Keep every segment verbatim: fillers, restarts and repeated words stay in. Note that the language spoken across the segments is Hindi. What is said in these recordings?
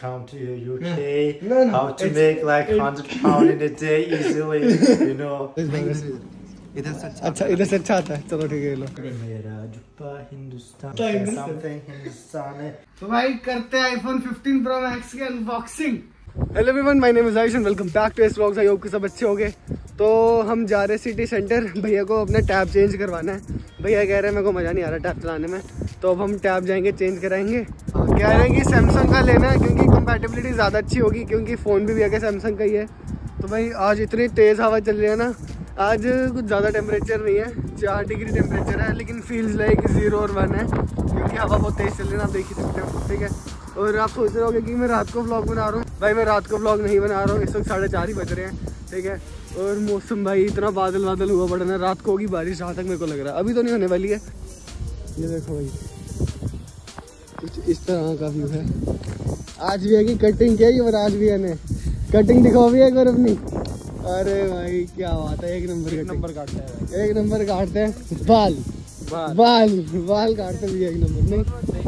come to U K, no, no, how to make like one hundred pound in a day easily, you know. इधर से अच्छा इधर से अच्छा आता है. चलो ठीक है लो. मेरा जुब्बा हिंदुस्तान something हिंदुस्तान है. तो भाई करते हैं आईफोन फिफ्टीन प्रो मैक्स की unboxing. Hello everyone, my name is Ayush and welcome back to S vlogs. I hope कि सब अच्छे होंगे. तो हम जा रहे हैं सिटी सेंटर. भैया को अपना टैब चेंज करवाना है. भैया कह रहे हैं मेरे को मज़ा नहीं आ रहा टैब चलाने में, तो अब हम टैब जाएंगे चेंज कराएंगे. कह रहे हैं कि सैमसंग का लेना है क्योंकि कंपैटिबिलिटी ज़्यादा अच्छी होगी, क्योंकि फ़ोन भी भैया का सैमसंग का ही है. तो भाई आज इतनी तेज़ हवा चल रही है ना, आज कुछ ज़्यादा टेम्परेचर नहीं है, चार डिग्री टेम्परेचर है, लेकिन फील्स लाइक जीरो और वन है क्योंकि हवा बहुत तेज़ चल रही है. आप देख ही सकते हो, ठीक है. और आप सोच रहे होगे कि मैं रात को व्लॉग बना रहा हूँ. भाई मैं रात को व्लॉग नहीं बना रहा हूँ, इस वक्त साढ़े चार ही बज रहे हैं, ठीक है. और मौसम भाई इतना बादल बादल हुआ पड़ा ना, रात को होगी बारिश जहाँ तक मेरे को लग रहा है. अभी तो नहीं होने वाली है. ये देखो भाई कुछ इस तरह का व्यू है. आज भी है कि कटिंग क्या है, आज भी है ने कटिंग दिखाओ भी एक बार अपनी. अरे भाई क्या बात है, एक नंबर एक नंबर काटते हैं, एक नंबर काटते हैं. बाल बाल बाल, बाल काटते भी एक नंबर नहीं.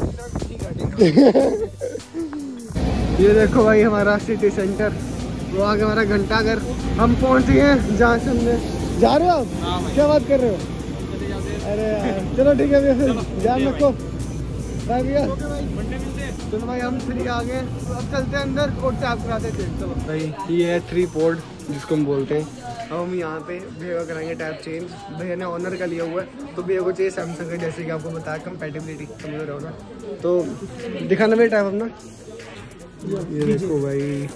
ये देखो भाई हमारा सिटी सेंटर, वो आगे हमारा घंटा घर. हम पहुंच गए हैं जहाँ से हमने. जा रहे हो आप? क्या बात कर रहे हो? अरे यार चलो ठीक है भैया, फिर ध्यान रखो. बाय भैया. चलो भाई हम थ्री आ गए, तो अब चलते हैं अंदर और टैप कराते थे. चलो भाई ये है थ्री पोर्ट जिसको हम बोलते हैं. अब हम यहाँ पे भैया कराएंगे टैप चेंज. भैया ने ऑनर का लिया हुआ है, तो भैया को चाहिए सैमसंग का, जैसे कि आपको बताया कंपैटिबिलिटी समझ रहे हो ना. तो दिखाना भाई टैप अपना. ये देखो भाई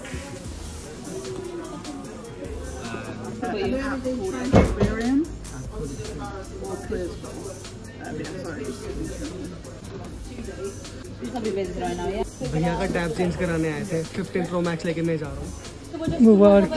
भैया का टैब चेंज कराने आए थे. फिफ्टीन प्रो मैक्स लेके मैं जा रहा हूँ. मुबारक.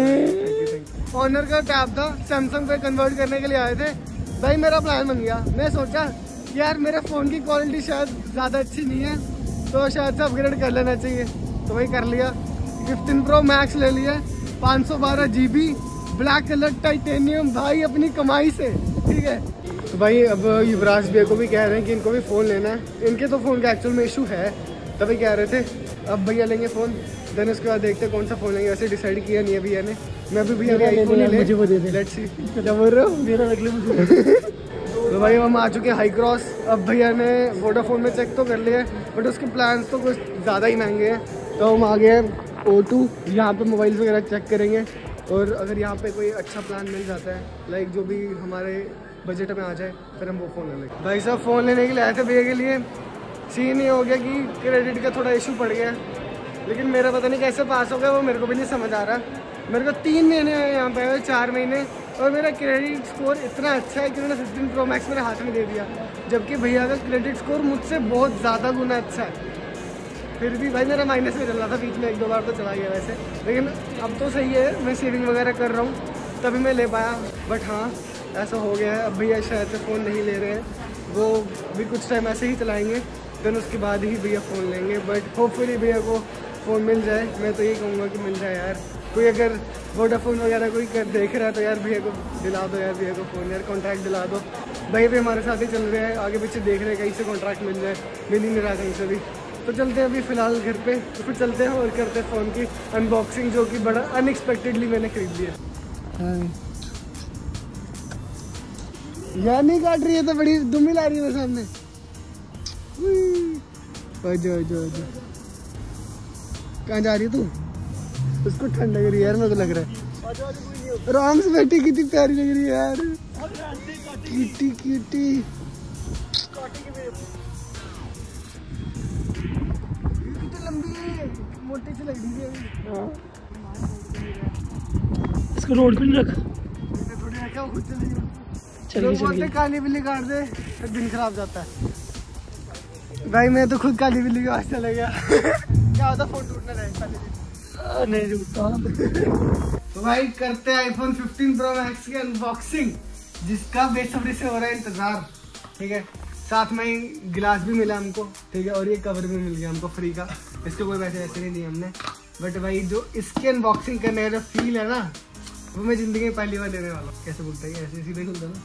ऑनर का टैब था, सैमसंग पे कन्वर्ट करने के लिए आए थे. भाई मेरा प्लान बन गया. मैं सोचा यार मेरे फ़ोन की क्वालिटी शायद ज़्यादा अच्छी नहीं है, तो शायद से अपग्रेड कर लेना चाहिए. तो वही कर लिया. फिफ्टीन प्रो मैक्स ले लिया, पाँच सौ बारह G B, black colour titanium, भाई अपनी कमाई से, ठीक है. तो भाई अब युवराज भैया को भी कह रहे हैं कि इनको भी फ़ोन लेना है. इनके तो फ़ोन का एक्चुअल में इशू है, तभी कह रहे थे. अब भैया लेंगे फ़ोन, देन उसके बाद देखते हैं कौन सा फ़ोन लेंगे. वैसे डिसाइड किया नहीं है भैया ने. मैं भी भैया आईफोन ले, मुझे वो दे दे. लेट्स सी क्या बोल रहे हो, मेरा रख ले मुझे. तो भाई हम आ चुके हैं हाई क्रॉस. अब भैया ने वोडाफोन में चेक तो कर लिया है, बट उसके प्लान्स तो कुछ ज़्यादा ही महंगे हैं. तो हम आ गए हैं ओ टू. यहाँ पे मोबाइल वगैरह चेक करेंगे, और अगर यहाँ पे कोई अच्छा प्लान मिल जाता है, लाइक जो भी हमारे बजट में आ जाए, फिर हम वो फ़ोन ले लेंगे. भाई साहब फ़ोन लेने के लिए आए थे भैया के लिए. सीन ये हो गया कि क्रेडिट का थोड़ा इशू पड़ गया, लेकिन मेरा पता नहीं कैसे पास हो गया, वो मेरे को भी नहीं समझ आ रहा. मेरे को तीन महीने यहाँ पे आए, चार महीने, और मेरा क्रेडिट स्कोर इतना अच्छा है कि उन्होंने फिफ्टीन प्रो मैक्स मेरे हाथ में दे दिया, जबकि भैया का क्रेडिट स्कोर मुझसे बहुत ज़्यादा गुना अच्छा है. फिर भी भाई मेरा माइनस में चल रहा था, बीच में एक दो बार तो चला गया वैसे, लेकिन अब तो सही है. मैं सेविंग वगैरह कर रहा हूँ, तभी मैं ले पाया. बट हाँ ऐसा हो गया है. अब भैया शायद से फ़ोन नहीं ले रहे हैं, वो भी कुछ टाइम ऐसे ही चलाएँगे, देन उसके बाद ही भैया फ़ोन लेंगे. बट होपफुली भैया को फ़ोन मिल जाए. मैं तो यही कहूँगा कि मिल जाए यार. कोई अगर वोडाफोन वगैरह कोई कर देख रहा है तो यार भैया को दिला दो, यार भैया को फ़ोन, यार कॉन्ट्रैक्ट दिला दो. भाई भी हमारे साथ ही चल रहे हैं, आगे पीछे देख रहे हैं कहीं से कॉन्ट्रैक्ट मिल जाए. मिल ही नहीं रहा कहीं से भी. तो चलते हैं अभी फ़िलहाल घर पे, तो फिर चलते हैं और करते हैं फ़ोन की अनबॉक्सिंग, जो कि बड़ा अनएक्सपेक्टेडली मैंने खरीद लिया. यार नहीं काट रही है तो बड़ी दुम्मी ला रही है मेरे सामने. जो जो जो कहाँ जा रही है तू? उसको ठंड लग रही है यार, मेरे को लग रहा है. आराम से बैठी, कितनी प्यारी लग रही है यार. Cutie cutie. कितनी लंबी है, मोटी सी लग रही है. इसको रोड पे रख. थोड़ी रखा, खुद चल रही है. चलिए बोलते काली बिल्ली काट दे तो दिन खराब जाता है. भाई मैं तो खुद काली बिल्ली के पास चला गया. क्या होता, फोन टूटना रहे. नहीं रुकता. तो भाई करते हैं आईफोन फिफ्टीन प्रो मैक्स की अनबॉक्सिंग, जिसका बेसब्री से हो रहा है इंतजार, ठीक है. साथ में ही गिलास भी मिला हमको, ठीक है, और ये कवर भी मिल गया हमको फ्री का. इसके कोई पैसे ऐसे नहीं दिए हमने, बट भाई जो इसकी अनबॉक्सिंग करने का जो फील है ना, वो मैं जिंदगी में पहली बार लेने वाला हूँ. कैसे बोलता है, ऐसे सीधे खुलता ना.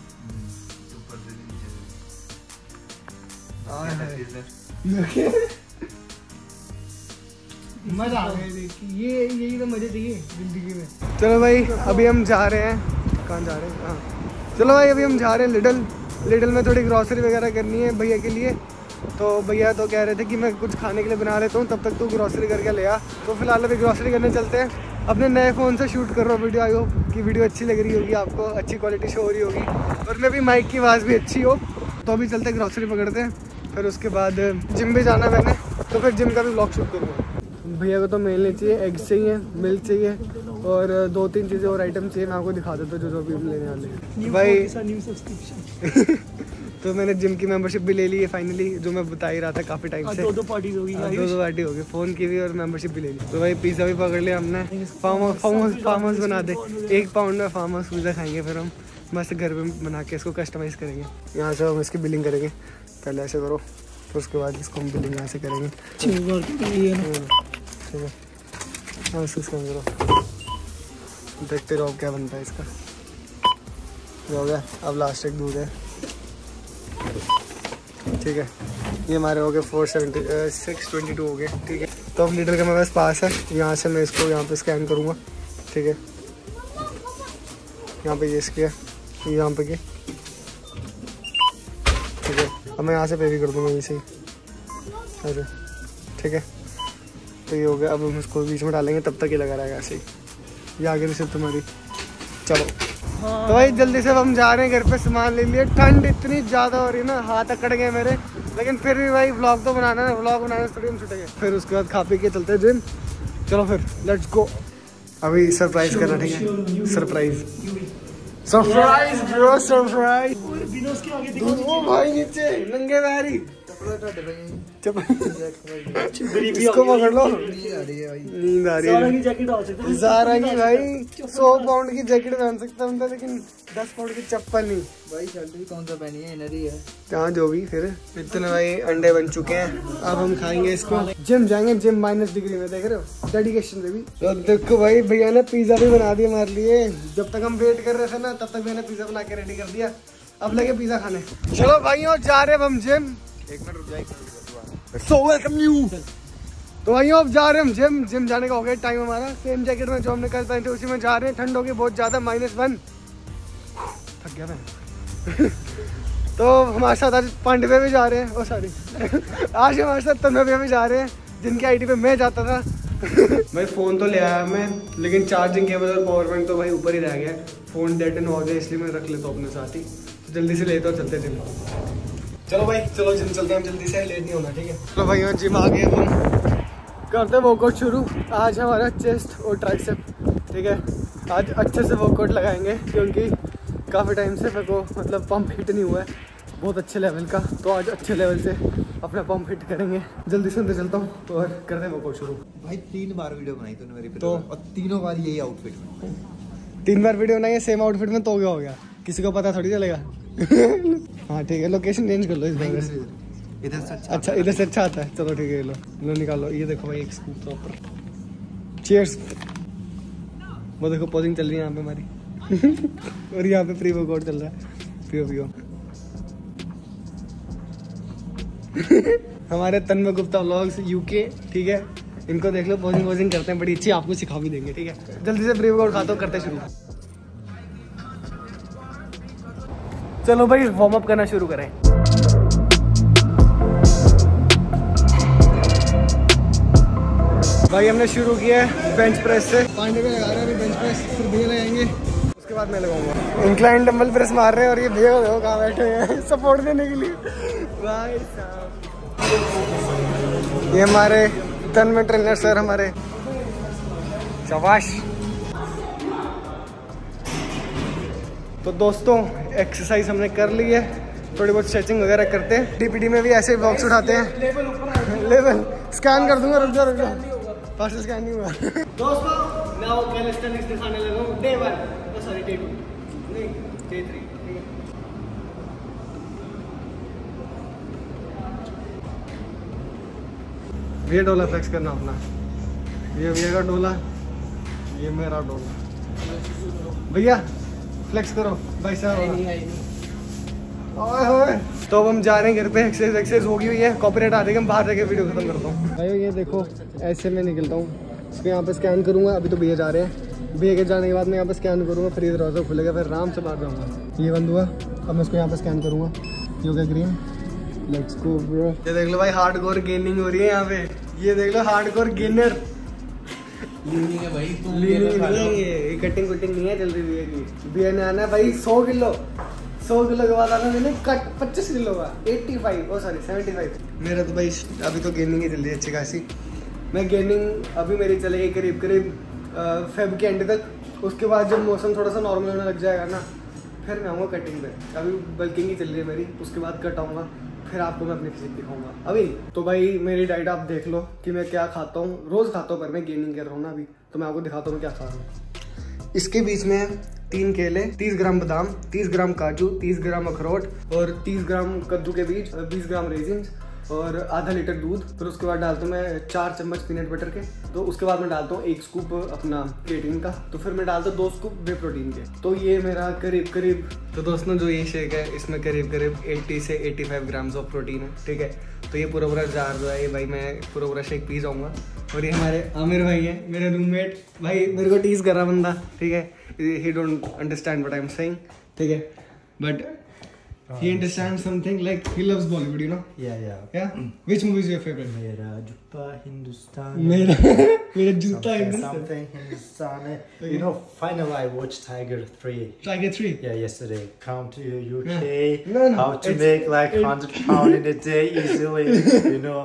मजा आ गया देख के। ये यही तो मजे चाहिए जिंदगी में। चलो भाई अभी हम जा रहे हैं, कहाँ जा रहे हैं, हाँ चलो भाई अभी हम जा रहे हैं लिडल। लिडल में थोड़ी ग्रॉसरी वगैरह करनी है भैया के लिए। तो भैया तो कह रहे थे कि मैं कुछ खाने के लिए बना लेता हूँ, तब तक तू ग्रॉसरी करके ले आ। तो फिलहाल अभी ग्रॉसरी करने चलते हैं। अपने नए फ़ोन से शूट कर रहा हूँ वीडियो। आई होप कि वीडियो अच्छी लग रही होगी आपको, अच्छी क्वालिटी शो हो रही होगी और मैं भी माइक की आवाज़ भी अच्छी हो। तो अभी चलते ग्रॉसरी पकड़ते हैं, फिर उसके बाद जिम भी जाना मैंने, तो फिर जिम का भी ब्लॉग शूट करूँगा। भैया को तो मेल नहीं चाहिए, एग्स चाहिए, मिल्क चाहिए और दो तीन चीज़ें और आइटम चाहिए। मैं आपको दिखा देता हूँ जो जो अभी लेने वाले हैं भाई। न्यू सब्सक्रिप्शन तो मैंने जिम की मेंबरशिप भी ले ली है फाइनली, जो मैं बता ही रहा था काफ़ी टाइम से। दो दो पार्टीज होगी, दो दो पार्टी हो गई, फ़ोन की भी और मेंबरशिप भी ले ली। तो भाई पिज़्ज़ा भी पकड़ लिया हमने। Farm house farm house farm house बना दे, एक पाउंड में फार्म हाउस पिज़्ज़ा खाएंगे। फिर हम मस्त घर में बना के इसको कस्टमाइज़ करेंगे। यहाँ से हम इसकी बिलिंग करेंगे, पहले ऐसे करो, फिर उसके बाद इसको हम बिलिंग यहाँ से करेंगे। ठीक है हाँ इसको करो, देखते रहो क्या बनता है इसका। हो गया, अब लास्ट एक दूध है। ठीक है ये हमारे हो गए four seventy six twenty two हो गए। ठीक है तो अब लीटर का मेरे पास पास है, यहाँ से मैं इसको यहाँ पे स्कैन करूँगा। ठीक है यहाँ पे ये इसकी है, यहाँ पे की। ठीक है अब मैं यहाँ से पे भी कर दूँगा इसे ऐसे। ठीक है तो ये हो गया। अब हम इसको बीच में डालेंगे, तब तक ये लगा रहेगा ऐसे ही। ये आगे रिसिप्ट तुम्हारी। चलो तो भाई जल्दी से हम जा रहे हैं घर पे, सामान ले लिए। ठंड इतनी ज़्यादा हो रही है ना, हाथ अकड़ गए मेरे, लेकिन फिर भी भाई व्लॉग तो बनाना है, व्लॉग बनाने से थोड़ी हम छुटेंगे। फिर उसके बाद खा पी के चलते हैं जिम। चलो फिर लेट्स गो। अभी सरप्राइज करना, ठीक है सरप्राइज सरप्राइज ब्रो सरप्राइज। वो भाई नीचे नंगे पैरी इसको पकड़ लो, नींद आ रही है। ज़ारा की भाई सौ पाउंड की जैकेट पहन सकता हूँ, लेकिन दस पाउंड की चप्पल नहीं। भाई शर्ट भी कौन सा पहनी है, इनर ही है। हाँ जो भी। फिर इतने भाई अंडे बन चुके हैं, अब हम खाएंगे इसको। जिम जाएंगे, जिम माइनस डिग्री में, देख रहे हो डेडिकेशन से भी। तो देखो भाई भैया ने पिज्जा भी बना दिया हमारे लिए। जब तक हम वेट कर रहे थे ना, तब तक मैंने पिज्जा बना के रेडी कर दिया। अब लगे पिज्जा खाने। चलो भाइयों जा रहे हैं हम जिम। एक मिनट रुक जाएगी। So welcome you. तो भाइयों अब जा रहे हैं हम जिम। जिम जाने का हो गया टाइम हमारा। सेम जैकेट में जो हमने कल पहने थे उसी में जा रहे हैं। ठंड हो गई बहुत ज़्यादा, माइनस वन। थक गया मैं। तो हमारे साथ आज पांडे भी जा रहे हैं, ओ सॉरी आज हमारे साथ तन्मय भी जा रहे हैं, जिनके आईडी पे मैं जाता था। भाई फ़ोन तो ले आया मैं, लेकिन चार्जिंग केबल और पावर बैंक तो भाई ऊपर ही रह गया। फ़ोन डेड एंड हो गया, इसलिए मैं रख लेता हूँ अपने साथ ही। तो जल्दी से लेता हूँ, चलते जिम। चलो भाई चलो जिम चलते हैं, जल्दी से, लेट नहीं होना। ठीक है चलो भाई जिम आ गए हम, करते वर्कआउट शुरू। आज हमारा चेस्ट और ट्राइसेप। ठीक है आज अच्छे से वर्कआउट लगाएंगे, क्योंकि काफ़ी टाइम से मेरे को मतलब पंप हिट नहीं हुआ है बहुत अच्छे लेवल का। तो आज अच्छे लेवल से अपना पंप हिट करेंगे। जल्दी से अंदर चलता हूँ और करते हैं वर्कआउट शुरू। भाई तीन बार वीडियो बनाई तूने मेरी पे, तो और तीनों बार यही आउटफिट में। तीन बार वीडियो बनाई सेम आउटफिट में, तो क्या हो गया, किसी को पता थोड़ी चलेगा। हाँ ठीक है लोकेशन चेंज कर लो इस बार। इधर से अच्छा, अच्छा इधर से अच्छा आता है। चलो ठीक है लो लो निकालो। ये देखो भाई एक स्कूप प्रॉपर। चीयर्स। वो देखो पोजिंग चल रही है यहाँ पे हमारी। और यहाँ पे प्री वर्कआउट चल रहा है, पियो पियो। हमारे तन्मय गुप्ता व्लॉग्स यूके। ठीक है इनको देख लो, पोजिंग वोजिंग करते हैं बड़ी अच्छी, आपको सिखा भी देंगे। ठीक है जल्दी से प्री वर्कआउट खाता हूँ, करते शुरू। चलो भाई वार्म अप करना शुरू करें। भाई हमने शुरू किया है बेंच प्रेस से। पांडे पे लगा रहे हैं अभी बेंच प्रेस, फिर भैया लगाएंगे, उसके बाद मैं लगाऊंगा। इंक्लाइन डंबल प्रेस मार रहे हैं और ये भैया देखो कहाँ बैठे हैं सपोर्ट देने के लिए। भाई साहब ये हमारे तन्मय ट्रेनर सर हमारे, शाबाश। तो दोस्तों एक्सरसाइज हमने कर ली है, थोड़ी बहुत स्ट्रेचिंग वगैरह करते हैं। डीपीडी में भी ऐसे बॉक्स उठाते हैं। लेवल स्कैन कर दूंगा, रुक जाओ रुक जाओ, फास्ट स्कैन नहीं हुआ। दोस्तों मैं वो कैलिस्थेनिक्स दिखाने लगा हूँ। Day one sorry day two नहीं डे थ्री। ये डोला फ्लेक्स करना अपना, ये भैया का डोला, ये मेरा डोला। भैया फ्लेक्स करो भाई साहब। तो अब हम जा रहे हैं घर पे, एक्सरसाइज एक्सरसाइज होगी हुई है, कॉपीराइट आ जाएगा, हम बाहर जाके वीडियो खत्म करता हूँ। भाई ये देखो ऐसे मैं निकलता हूँ, इसको यहाँ पे स्कैन करूँगा। अभी तो भैया जा रहे हैं, भैया के जाने के बाद मैं यहाँ पे स्कैन करूँगा, फिर ये दरवाजा खुलेगा, फिर आराम से बाहर जाऊँगा। ये बंद हुआ, अब मैं इसको यहाँ पे स्कैन करूँगा। ये हो गया ग्रीन, लेट्स गो ब्रो। ये देख लो भाई हार्डकोर गेनिंग हो रही है यहाँ पे, ये देख लो हार्डकोर गेनर। लीनिंग है भाई, लीनिंग नहीं है ये, कटिंग कुटिंग नहीं है चल रही भैया की। भैया ने आना है भाई सौ किलो, सौ किलो के बाद आना मैंने कट पच्चीस किलो का, पचासी ओ सॉरी पचहत्तर। मेरा तो भाई अभी तो गेनिंग ही चल रही है अच्छी खासी। मैं गेनिंग अभी मेरी चलेगी करीब करीब फेब के एंड तक। उसके बाद जब मौसम थोड़ा सा नॉर्मल होने लग जाएगा ना, फिर मैं आऊँगा कटिंग पे। अभी बल्किंग ही चल रही है मेरी, उसके बाद कट आऊँगा, फिर आपको मैं अपनी फिजिक दिखाऊंगा। अभी तो भाई मेरी डाइट आप देख लो कि मैं क्या खाता हूँ, रोज खाता हूँ, पर मैं गेनिंग कर रहा हूँ ना अभी, तो मैं आपको दिखाता हूँ मैं क्या खा रहा हूँ। इसके बीच में तीन केले, तीस ग्राम बादाम, तीस ग्राम काजू, तीस ग्राम अखरोट और तीस ग्राम कद्दू के बीज, बीस ग्राम रेजिन्स और आधा लीटर दूध। फिर उसके बाद डालता हूँ मैं चार चम्मच पीनट बटर के। तो उसके बाद मैं डालता हूँ एक स्कूप अपना क्रिएटिन का। तो फिर मैं डालता हूँ दो स्कूप वे प्रोटीन के। तो ये मेरा करीब करीब, तो दोस्तों जो ये शेक है इसमें करीब करीब अस्सी से पचासी ग्राम्स ऑफ प्रोटीन है, ठीक है। तो ये पूरा पूरा जार जो है ये भाई मैं पूरा पूरा शेक पी जाऊँगा। और ये हमारे आमिर भाई हैं, मेरे रूममेट भाई, मेरे को टीज कर रहा बंदा, ठीक है। He don't understand what I am saying, ठीक है, but he understands something, like he loves Bollywood, you know. Yeah, yeah. Yeah. Which movie is your favorite? Mera Jutta Hindustan. Mera Mera Jutta Hindustan. Something Hindustan. You know, finally I watched Tiger three. Tiger three. Yeah, yesterday. Come to U K. Yeah. No, no. How to it's, make like it, hundred pound in a day easily. You know.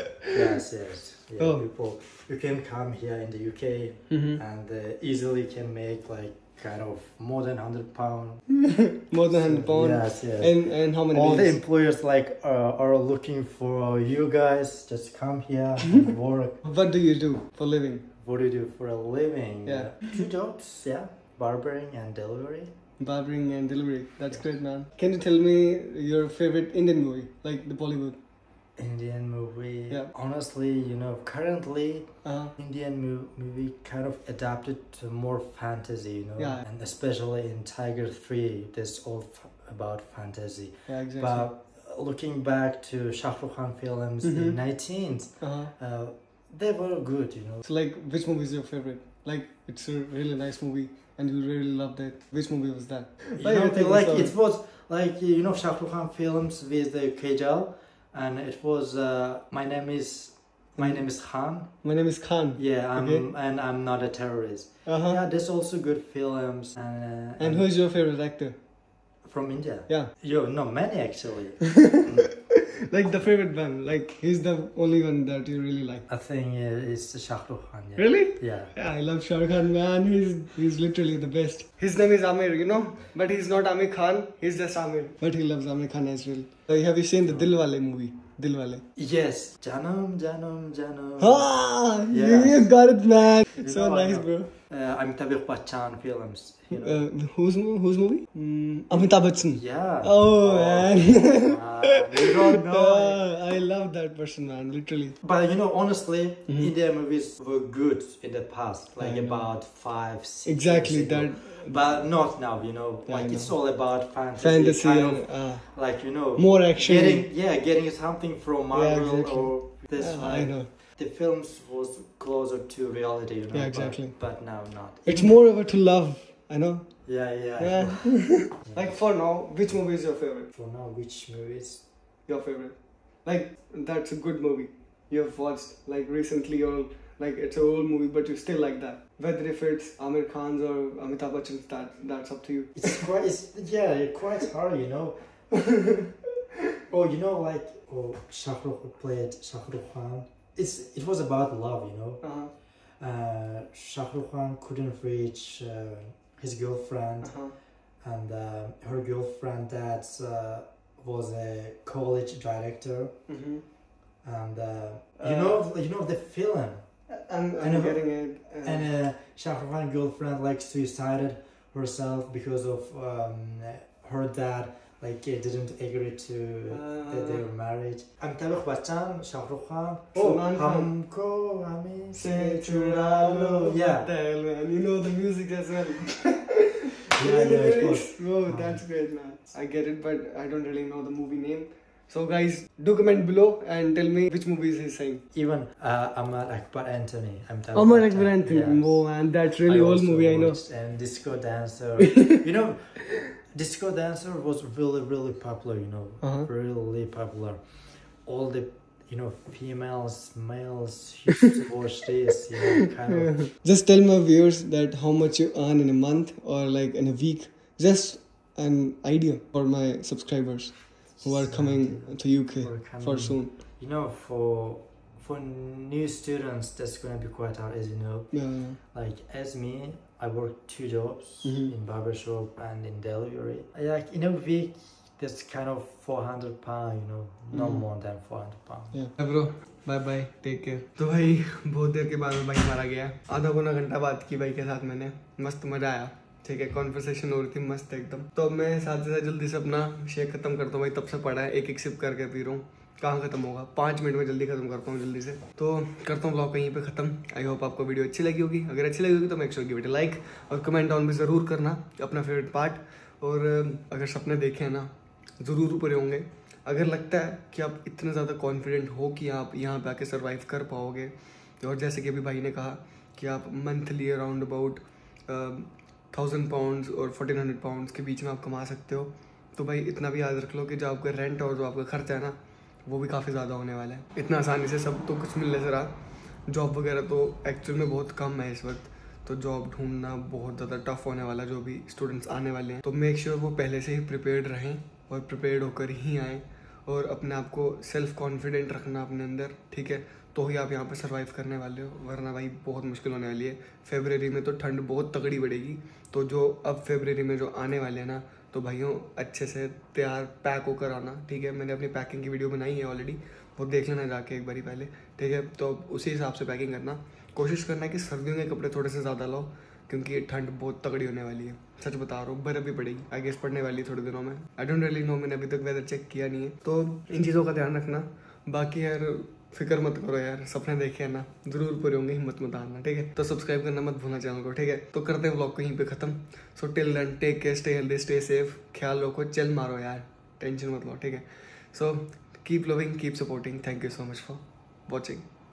Yes, yes. Yeah, oh. People, you can come here in the U K mm-hmm. and uh, easily can make like kind of more than hundred pound. More than hundred pound. Yes, yes. And and how many? All days? the employers like uh, are looking for you guys. Just come here and work. What do you do for living? What do you do for a living? Yeah. Two jobs. Yeah, barbering and delivery. Barbering and delivery. That's yeah. great, man. Can you tell me your favorite Indian movie, like the Bollywood? Indian movie. Yeah. Honestly, you know, currently uh-huh. Indian mo- movie kind of adapted to more fantasy, you know, yeah. and especially in Tiger three, this all f- about fantasy. Yeah, exactly. But looking back to Shah Rukh Khan films mm-hmm. in nineteens, uh-huh. uh, they were good, you know. So, like, which movie is your favorite? Like, it's a really nice movie, and you really loved it. Which movie was that? You know, like it was like you know Shah Rukh Khan films with the Kajal. And it was uh, my name is my name is Khan. My name is Khan. Yeah, I'm okay. and I'm not a terrorist. Uh-huh. Yeah, there's also good films. And, uh, and, and who is your favorite actor? From India? Yeah. Yo, no, many actually. Like the favorite one, like he's the only one that you really like. I think uh, it's Shah Rukh Khan. Yeah. Really? Yeah. Yeah, I love Shah Rukh Khan, man. He's he's literally the best. His name is Amir, you know, but he's not Amir Khan. He's just Amir. But he loves Amir Khan as well. So, have you seen the Dilwale movie? Dilwale. Yes. Janam, Janam, Janam. Ah, yes. You got it, man. You so know, nice, bro. Uh, Amitabh Bachchan films. You know? uh, whose whose movie? Mm, Amitabh Bachchan. Yeah. Oh, oh man. uh, you don't know. Uh, I love that person, man. Literally. But you know, honestly, mm-hmm. Indian movies were good in the past, like about five, six. Exactly years ago. that. But not now, you know. Yeah, like know. it's all about fantasy. Fantasy, kind and, of, uh, like you know, more action. Getting yeah, getting something from Marvel yeah, exactly. or this. Yeah, like, I know. The films was closer to reality, you know. Yeah, exactly. But, but now not. It's more over to love. I know. Yeah, yeah. Yeah. Like for now, which movie is your favorite? For now, which movies? Your favorite? Like that's a good movie you have watched like recently, or like it's an old movie but you still like that. Whether if it's Amir Khan's or Amitabh Bachchan's, that that's up to you. It's quite, it's, yeah, quite hard, you know. Oh, you know, like oh, Shah Rukh played Shah Rukh Khan. It's it was about love, you know. Uh-huh. Uh, Shah Rukh Khan couldn't reach uh, his girlfriend, uh-huh. and uh, her girlfriend that uh, was a college director, mm-hmm. and uh, you uh, know you know the film. I'm, I'm and getting it. Uh, and uh, Shah Rukh Khan's girlfriend like suicided herself because of um, her dad. Like it didn't agree to uh, their marriage. Amitabh Bachchan, Shah Rukh Khan. Oh, Humko Hame Se Chura Lo. Yeah. What the hell, man? You know the music as well. Yeah, yeah, of course. Oh, that's great, man. I get it, but I don't really know the movie name. So guys, do comment below and tell me which movies he's saying. Even uh, Amar Akbar Anthony. I'm talking Amar about Akbar that. Anthony. Yes. Oh man, that's really I old also movie, I know. watched, And Disco Dancer. You know, Disco Dancer was really, really popular, you know. Uh-huh. Really popular. All the, you know, females, males used to watch this, you know, kind of. Just tell my viewers that how much you earn in a month or like in a week. Just an idea for my subscribers who are coming to U K For coming- for soon. You know, for for new students, that's gonna be quite hard, as you know. Yeah, yeah. Like as me, I work two jobs Mhm. in barbershop and in delivery. Like in a week, that's kind of four hundred pound, you know, no Mhm. more than four hundred pound. Yeah. Bro, bye bye, take care. तो भाई बहुत देर के बाद में भाई मारा गया। आधा पौना घंटा बात की भाई के साथ मैंने, मस्त मजा आया। ठीक है, कॉन्वर्सेशन हो रही थी मस्त एकदम। तो अब मैं साथ से साथ जल्दी से अपना शेक खत्म करता हूँ भाई, तब से पड़ा है, एक एक सिप करके पी रहा हूँ। कहाँ खत्म होगा, पाँच मिनट में जल्दी खत्म करता हूँ जल्दी से। तो करता हूँ ब्लॉग कहीं पे खत्म। आई होप आपको वीडियो अच्छी लगी होगी। अगर अच्छी लगी होगी तो make sure give it a like और कमेंट डाउन में ज़रूर करना अपना फेवरेट पार्ट। और अगर सपने देखे हैं ना, ज़रूर पूरे होंगे। अगर लगता है कि आप इतने ज़्यादा कॉन्फिडेंट हो कि आप यहाँ पे आके सर्वाइव कर पाओगे, और जैसे कि अभी भाई ने कहा कि आप monthly around about thousand pounds और फोर्टीन हंड्रेड पाउंड्स के बीच में आप कमा सकते हो, तो भाई इतना भी याद रख लो कि जो आपका रेंट और जो आपका खर्चा है ना, वो भी काफ़ी ज़्यादा होने वाला है। इतना आसानी से सब तो कुछ मिलने से रहा, जॉब वगैरह तो एक्चुअल में बहुत कम है इस वक्त, तो जॉब ढूंढना बहुत ज़्यादा टफ होने वाला है जो भी स्टूडेंट्स आने वाले हैं। तो मेक श्योर वो पहले से ही प्रिपेयर्ड रहें और प्रिपेयर्ड होकर ही आएँ, और अपने आप को सेल्फ कॉन्फिडेंट रखना अपने अंदर, ठीक है, तो ही आप यहाँ पे सर्वाइव करने वाले हो, वरना भाई बहुत मुश्किल होने वाली है। फेब्रुअरी में तो ठंड बहुत तगड़ी बढ़ेगी, तो जो अब फेब्रुअरी में जो आने वाले हैं ना, तो भाइयों अच्छे से तैयार पैक होकर आना, ठीक है। मैंने अपनी पैकिंग की वीडियो बनाई है ऑलरेडी, वो देख लेना जाके एक बारी पहले, ठीक है। तो उसी हिसाब से पैकिंग करना, कोशिश करना है कि सर्दियों के कपड़े थोड़े से ज़्यादा लाओ, क्योंकि ठंड बहुत तगड़ी होने वाली है, सच बता रहा हूँ। बर्फ़ भी पड़ेगी, आई गेस पड़ने वाली है थोड़े दिनों में। आई डोंट रियली नो, मैंने अभी तक वेदर चेक किया नहीं है, तो इन चीज़ों का ध्यान रखना। बाकी यार फिक्र मत करो यार, सपने देखे ना, जरूर पूरे होंगे, हिम्मत मत हारना, ठीक है। तो सब्सक्राइब करना मत भूलना चैनल को, ठीक है। तो करते हैं व्लॉग को यहीं पे खत्म। So till then take care, stay healthy, stay safe, ख्याल रखो, चल मारो यार, टेंशन मत लो, ठीक है। So keep loving, keep supporting, thank you so much for watching.